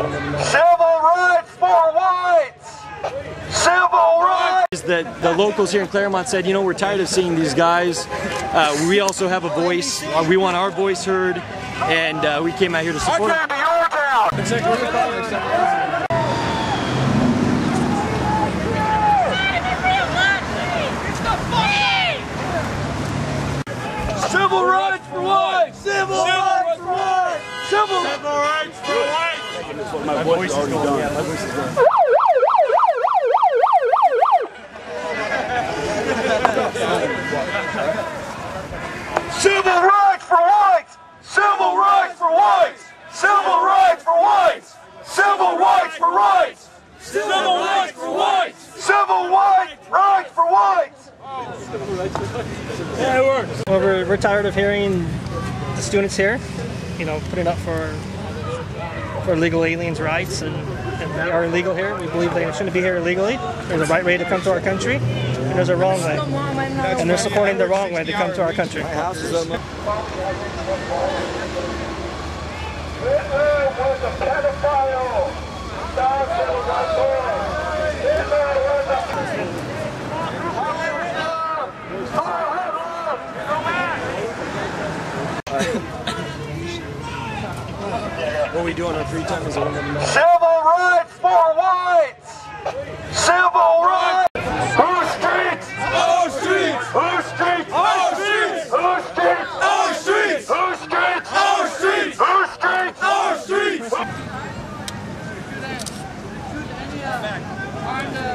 Civil rights for whites! Civil rights! That the locals here in Claremont said, you know, we're tired of seeing these guys. We also have a voice. We want our voice heard, and we came out here to support. I came to your town! Civil rights for whites! Civil rights for whites! Civil rights for whites! My voice is already done. Yeah, my voice is done. Civil rights for whites! Civil rights for whites! Civil rights for whites! Civil rights for whites! Civil rights for whites! Civil rights for whites! Yeah, it works. Well, we're tired of hearing the students here, you know, putting up for illegal aliens' rights, and they are illegal here. We believe they shouldn't be here illegally. There's a right way to come to our country, and there's a wrong way. And they're supporting the wrong way to come to our country. What we do on our free time is a woman. Civil rights for whites! Civil rights! Whose streets? Our streets! Whose streets? Our streets! Whose streets? Our streets! Whose streets? Our streets! Whose streets? Our streets!